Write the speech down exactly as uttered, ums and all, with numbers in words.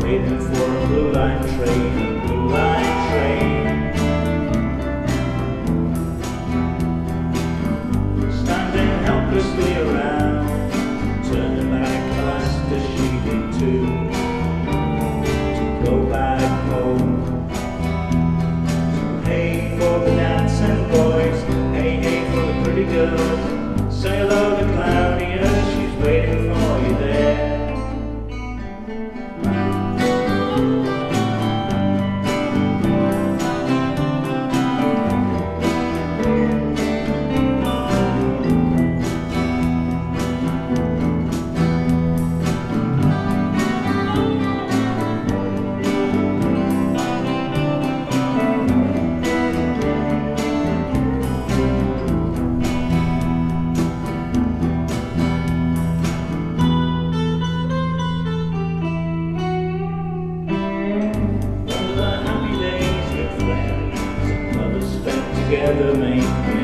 waiting for a blue line train, a blue line train. Standing helplessly around, turning back glass to sheet into to go back home. So hey for the dancing boys, hey hey for the pretty girls, say hello to Claudia, she's waiting for you there. Together make